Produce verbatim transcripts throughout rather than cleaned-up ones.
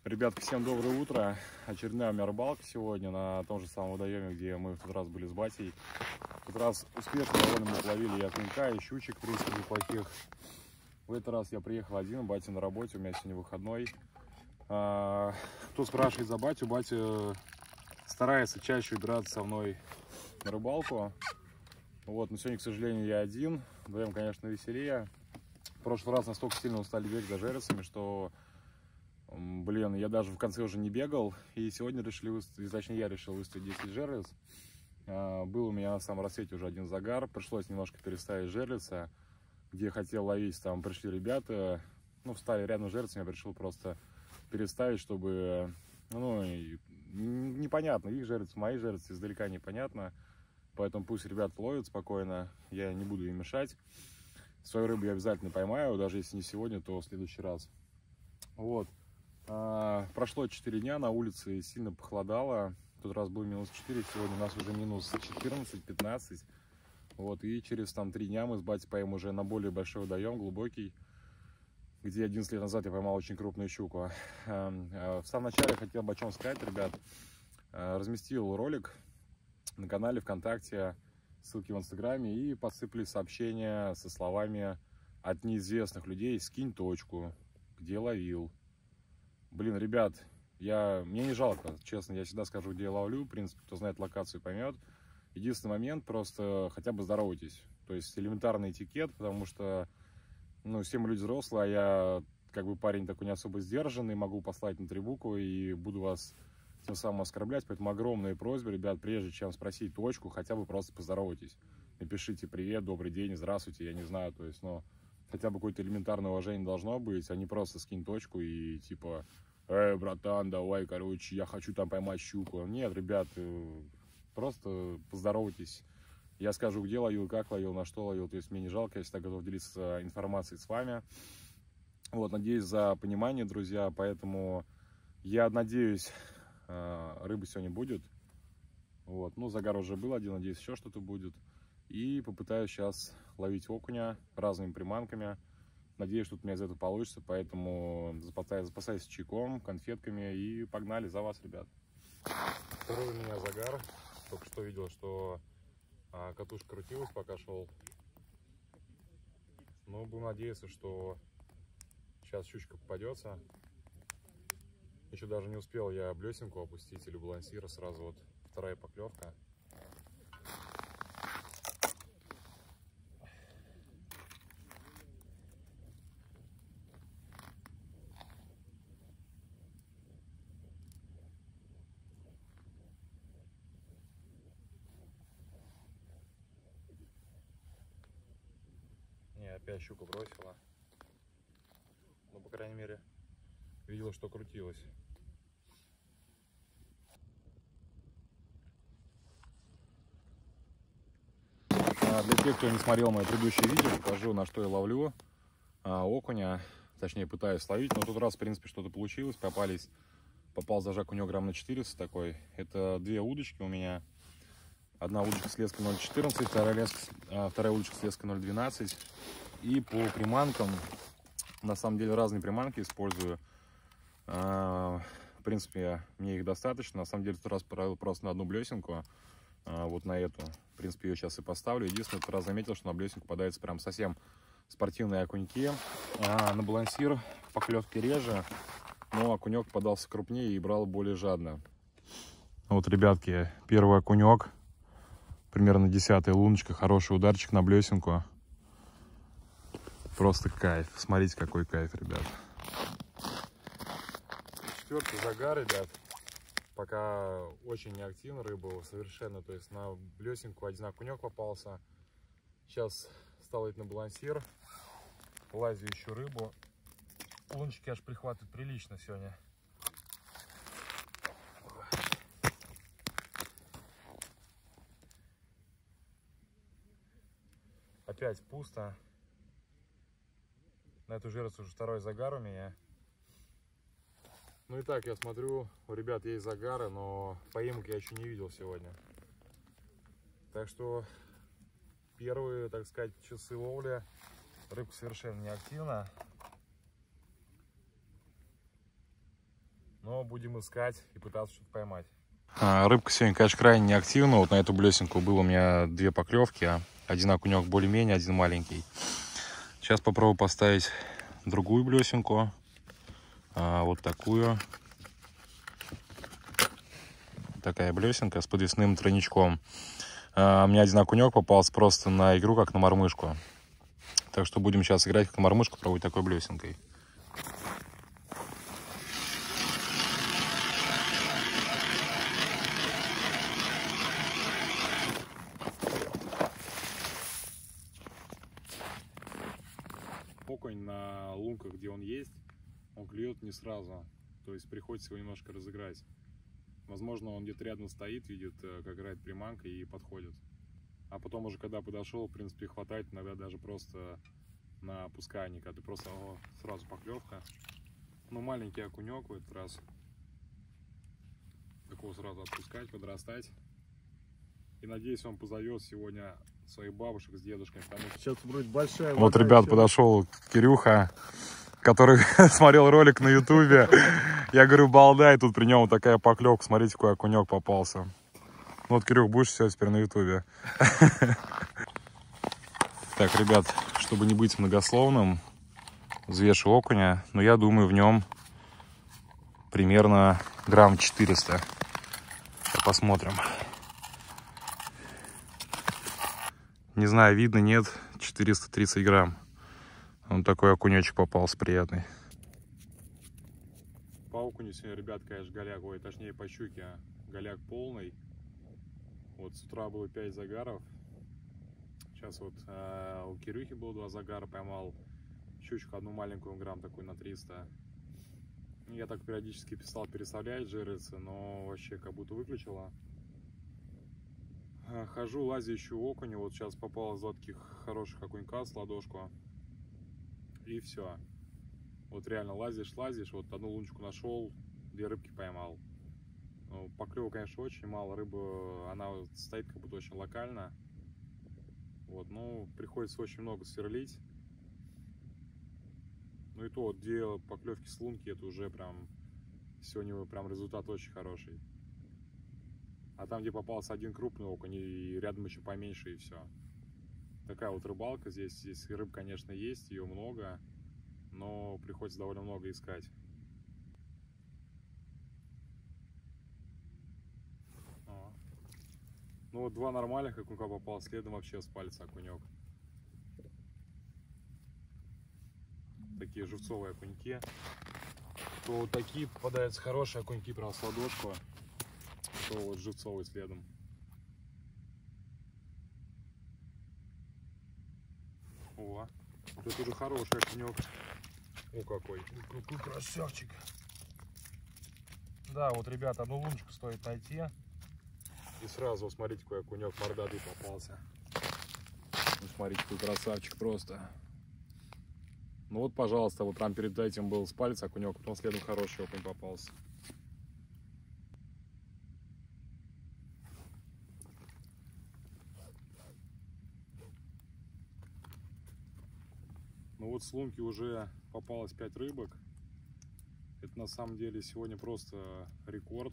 Ребятки, всем доброе утро. Очередная у меня рыбалка сегодня на том же самом водоеме, где мы в тот раз были с батей. В тот раз успешно довольно мы ловили и окунька, и щучек тридцать неплохих. В этот раз я приехал один, батя на работе, у меня сегодня выходной. А, кто спрашивает за батю, батя старается чаще убираться со мной на рыбалку. Вот, но сегодня, к сожалению, я один. Вдвоем, конечно, веселее. В прошлый раз настолько сильно устали бегать за жерлицами, что... Блин, я даже в конце уже не бегал, и сегодня решили выставить, точнее я решил выставить десять жерлиц. А, был у меня на самом рассвете уже один загар, пришлось немножко переставить жерлица, где хотел ловить, там пришли ребята, ну, встали рядом с жерлицами, я решил просто переставить, чтобы, ну, непонятно, их жерлицы, мои жерлицы, издалека непонятно, поэтому пусть ребята ловят спокойно, я не буду им мешать. Свою рыбу я обязательно поймаю, даже если не сегодня, то в следующий раз. Вот. А, прошло четыре дня, на улице сильно похолодало. В тот раз был минус четыре, сегодня у нас уже минус четырнадцать-пятнадцать. Вот, и через там три дня мы с батей поем уже на более большой водоем, глубокий, где одиннадцать лет назад я поймал очень крупную щуку. А, а, в самом начале хотел бы о чем сказать, ребят. А, разместил ролик на канале ВКонтакте, ссылки в Инстаграме, и посыпали сообщения со словами от неизвестных людей: скинь точку, где ловил. Блин, ребят, я, мне не жалко, честно, я всегда скажу, где я ловлю. В принципе, кто знает локацию, поймет. Единственный момент, просто хотя бы здоровайтесь. То есть элементарный этикет, потому что, ну, все мы люди взрослые, а я, как бы, парень такой не особо сдержанный, могу послать на три буквы и буду вас тем самым оскорблять. Поэтому огромная просьба, ребят, прежде чем спросить точку, хотя бы просто поздоровайтесь. Напишите привет, добрый день, здравствуйте, я не знаю, то есть, ну, хотя бы какое-то элементарное уважение должно быть, а не просто скинь точку и типа: эй, братан, давай, короче, я хочу там поймать щуку. Нет, ребят, просто поздоровайтесь. Я скажу, где ловил, как ловил, на что ловил. То есть мне не жалко, я всегда готов делиться информацией с вами. Вот, надеюсь за понимание, друзья. Поэтому я надеюсь, рыбы сегодня будет. Вот, ну, загар уже был один, надеюсь, еще что-то будет. И попытаюсь сейчас ловить окуня разными приманками. Надеюсь, что у меня из этого получится, поэтому запасаюсь, запасаюсь чайком, конфетками и погнали за вас, ребят. Второй у меня загар. Только что видел, что а, катушка крутилась, пока шел. Но будем надеяться, что сейчас щучка попадется. Еще даже не успел я блесенку опустить или балансира, сразу вот вторая поклевка. Не, опять щука бросила. Ну, по крайней мере, видела, что крутилась. А для тех, кто не смотрел мое предыдущее видео, покажу, на что я ловлю а, окуня. Точнее, пытаюсь ловить. Но в тот раз, в принципе, что-то получилось. Попались, попал зажак у него грамм на четыреста такой. Это две удочки у меня. Одна удочка с леской ноль четырнадцать, вторая, леска, а, вторая удочка с леской ноль двенадцать. И по приманкам, на самом деле, разные приманки использую. А, в принципе, мне их достаточно. На самом деле, в тот раз правил просто на одну блесенку. А, вот на эту. В принципе, ее сейчас и поставлю. Единственное, в тот раз заметил, что на блесенку попадаются прям совсем спортивные окуньки. А на балансир поклевки реже, но окунек попадался крупнее и брал более жадно. Вот, ребятки, первый окунек. Примерно десятая луночка, хороший ударчик на блесенку. Просто кайф. Смотрите, какой кайф, ребят. Четвертый загар, ребят. Пока очень неактивно рыба совершенно. То есть на блесенку один окунек попался. Сейчас стал ловить на балансир. Лазю, ищу рыбу. Лунчики аж прихватывают прилично сегодня. Опять пусто. На эту жерлицу уже второй загар у меня. Ну и так, я смотрю, у ребят есть загары, но поимок я еще не видел сегодня. Так что первые, так сказать, часы ловли рыбка совершенно не активна. Но будем искать и пытаться что-то поймать. А, рыбка сегодня, конечно, крайне неактивна. Вот на эту блесенку было у меня две поклевки. Один окунек более-менее, один маленький. Сейчас попробую поставить другую блесенку. А, вот такую. Такая блесенка с подвесным тройничком. А, у меня один окунек попался просто на игру, как на мормышку. Так что будем сейчас играть как на мормышку, пробовать такой блесенкой. Окунь на лунках, где он есть, он клюет не сразу. То есть приходится его немножко разыграть. Возможно, он где-то рядом стоит, видит, как играет приманка и подходит. А потом уже, когда подошел, в принципе, хватает иногда даже просто на опускании, когда ты просто о, сразу поклевка. Ну, маленький окунек в этот раз. Такого сразу отпускать, подрастать. И надеюсь, он позовет сегодня своих бабушек с дедушками. Потому что сейчас будет большая вода. Вот, ребят, подошел Кирюха, который смотрел ролик на ютубе. Я говорю, балда, и тут при нем такая поклевка. Смотрите, какой окунек попался. Ну вот, Кирюх, будешь все теперь на ютубе. Так, ребят, чтобы не быть многословным, взвешу окуня. Но я думаю, в нем примерно грамм четыреста. Посмотрим. Не знаю, видно, нет. четыреста тридцать грамм. Вот такой окунечек попался приятный. По окуню сегодня, ребят, конечно, голяк, ой, точнее по щуке, а голяк полный. Вот с утра было пять загаров. Сейчас вот э, у Кирюхи было два загара, поймал щучку одну маленькую, грамм такой на триста. Я так периодически писал, переставляет жирится, но вообще как будто выключила. Хожу, лазю, ищу окуня. Вот сейчас попалось два таких хороших окунька с ладошку. И все. Вот реально лазишь, лазишь. Вот одну луночку нашел, две рыбки поймал. Ну, поклёва, конечно, очень мало. Рыба, она стоит как будто очень локально. Вот, ну, приходится очень много сверлить. Ну и то, вот две поклевки с лунки, это уже прям сегодня прям результат очень хороший. А там, где попался один крупный окунь, и рядом еще поменьше, и все. Такая вот рыбалка здесь. Здесь рыб, конечно, есть, ее много, но приходится довольно много искать. О. Ну вот два нормальных окунька попал, следом вообще с пальца окунек. Такие живцовые окуньки. То вот такие попадаются хорошие окуньки, прям с ладошку. То вот живцовый следом. О, вот это уже хороший окунек. О, какой. Какой красавчик. Да, вот, ребята, одну луночку стоит найти. И сразу, смотрите, какой окунек мордатый попался. Ну, смотрите, какой красавчик просто. Ну вот, пожалуйста, вот прям перед этим был с пальца окунек, потом следом хороший окунь попался. Ну вот с лунки уже попалось пять рыбок. Это на самом деле сегодня просто рекорд.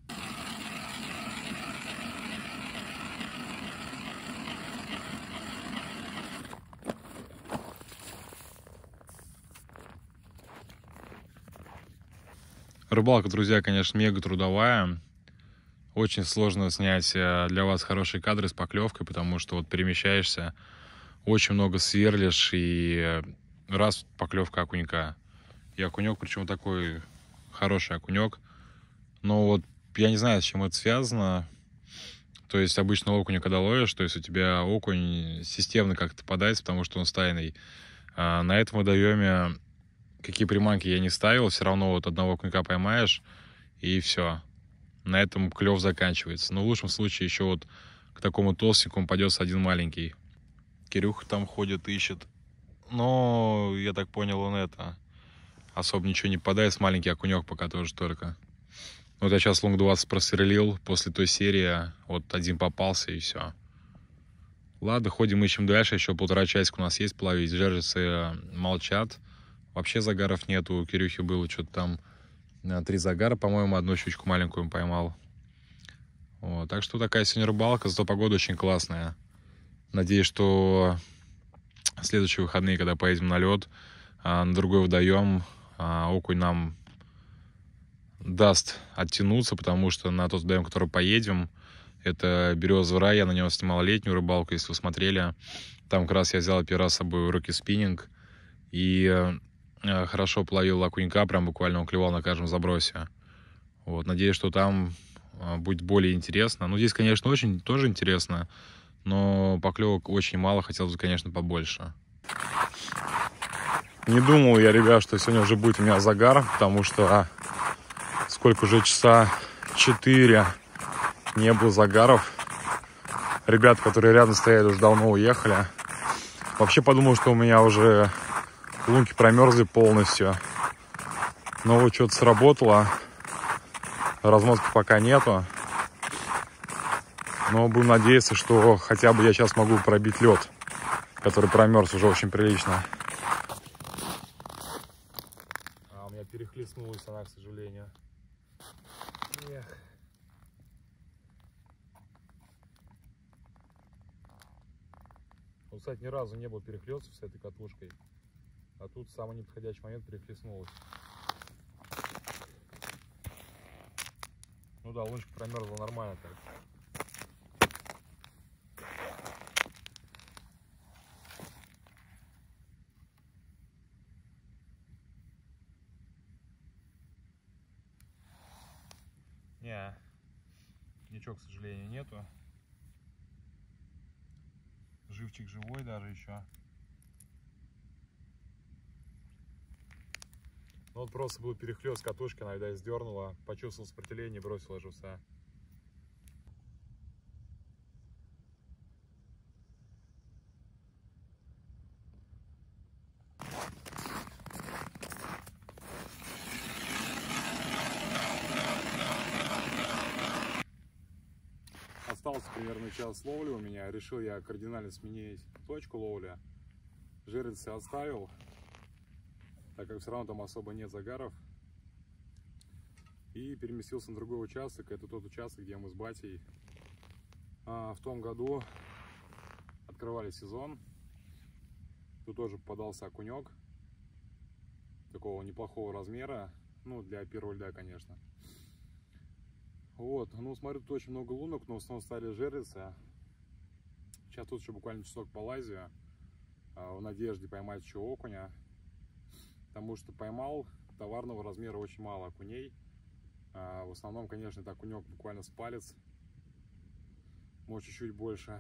Рыбалка, друзья, конечно, мега трудовая. Очень сложно снять для вас хорошие кадры с поклевкой, потому что вот перемещаешься, очень много сверлишь, и раз поклевка окунька. И окунек, причем такой хороший окунек. Но вот я не знаю, с чем это связано. То есть обычно окуня, когда ловишь, то есть у тебя окунь системно как-то попадается, потому что он стайный. А на этом водоеме какие приманки я не ставил, все равно вот одного окунька поймаешь, и все. На этом клев заканчивается. Но в лучшем случае еще вот к такому толстенькому попадется один маленький. Кирюха там ходит, ищет. Но, я так понял, он это... особо ничего не попадает, маленький окунек пока тоже только. Вот я сейчас лунг двадцать просверлил после той серии. Вот один попался, и все. Ладно, ходим, ищем дальше. Еще полтора часика у нас есть плавить. Жерлицы молчат. Вообще загаров нету. У Кирюхи было что-то там Три загара, по-моему, одну щучку маленькую поймал. Вот, так что такая сегодня рыбалка, зато погода очень классная. Надеюсь, что следующие выходные, когда поедем на лед, на другой водоем, окунь нам даст оттянуться, потому что на тот водоем, который поедем, это Березовый рай, я на него снимал летнюю рыбалку, если вы смотрели. Там как раз я взял первый раз с собой руки спиннинг и хорошо половил окунька, прям буквально он клевал на каждом забросе. Вот, надеюсь, что там будет более интересно. Ну, здесь, конечно, очень тоже интересно, но поклевок очень мало, хотелось бы, конечно, побольше. Не думал я, ребят, что сегодня уже будет у меня загар, потому что сколько уже часа четыре не было загаров. Ребята, которые рядом стояли, уже давно уехали. Вообще подумал, что у меня уже лунки промерзли полностью. Но вот что-то сработало. Размотки пока нету. Но будем надеяться, что хотя бы я сейчас могу пробить лед, который промерз уже очень прилично. А у меня перехлестнулась она, к сожалению. Эх. Вот, кстати, ни разу не было перехлестов с этой катушкой. А тут в самый неподходящий момент перехлестнулась. Ну да, луночка промерзла нормально так. Не, ничего, к сожалению, нету. Живчик живой даже еще. Ну вот просто был перехлест, катушка, она, видать, сдернула, почувствовал сопротивление, бросила живца. Остался примерно час ловли у меня. Решил я кардинально сменить точку ловли. Жерлицы оставил, так как все равно там особо нет загаров. И переместился на другой участок. Это тот участок, где мы с батей а, в том году открывали сезон. Тут тоже попадался окунек. Такого неплохого размера. Ну, для первого льда, конечно. Вот, ну смотрю, тут очень много лунок, но в основном стали жерлицы. Сейчас тут еще буквально часок полазию, в надежде поймать еще окуня. Потому что поймал товарного размера очень мало окуней. В основном, конечно, это окунек буквально с палец. Может, чуть-чуть больше.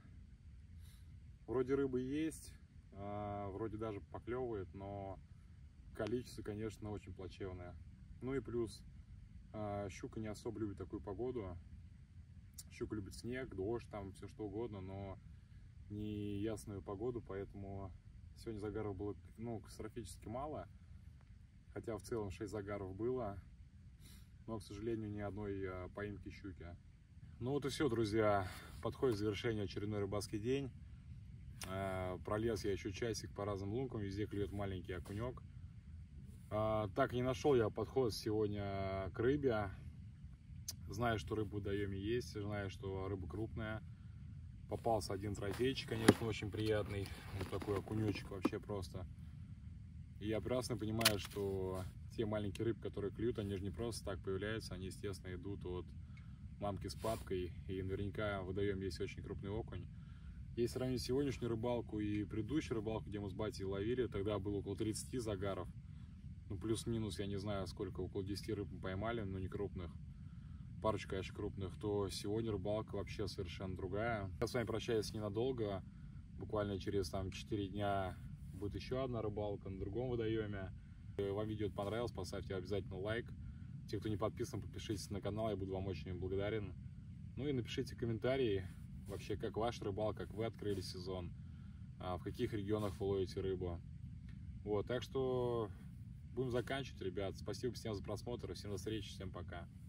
Вроде рыбы есть, вроде даже поклевывает, но количество, конечно, очень плачевное. Ну и плюс щука не особо любит такую погоду. Щука любит снег, дождь, там все что угодно, но не ясную погоду, поэтому сегодня загаров было, ну, катастрофически мало. Хотя в целом шесть загаров было, но, к сожалению, ни одной поимки щуки. Ну вот и все, друзья. Подходит к завершению очередной рыбацкий день. Пролез я еще часик по разным лункам, везде клюет маленький окунек. Так, не нашел я подход сегодня к рыбе. Знаю, что рыба в водоеме есть, знаю, что рыба крупная. Попался один трофейчик, конечно, очень приятный. Вот такой окунечек вообще просто. И я прекрасно понимаю, что те маленькие рыбы, которые клюют, они же не просто так появляются. Они, естественно, идут от мамки с папкой. И наверняка в водоеме есть очень крупный окунь. Если сравнить сегодняшнюю рыбалку и предыдущую рыбалку, где мы с батей ловили, тогда было около тридцати загаров. Ну, плюс-минус, я не знаю, сколько, около десяти рыб мы поймали, но не крупных. Парочка, конечно, крупных. То сегодня рыбалка вообще совершенно другая. Я с вами прощаюсь ненадолго. Буквально через там четыре дня будет еще одна рыбалка на другом водоеме. Вам видео понравилось, поставьте обязательно лайк. Те, кто не подписан, подпишитесь на канал, я буду вам очень благодарен. Ну и напишите комментарии, вообще, как ваша рыбалка, как вы открыли сезон, в каких регионах вы ловите рыбу. Вот, так что... Будем заканчивать, ребят. Спасибо всем за просмотр. Всем до встречи. Всем пока.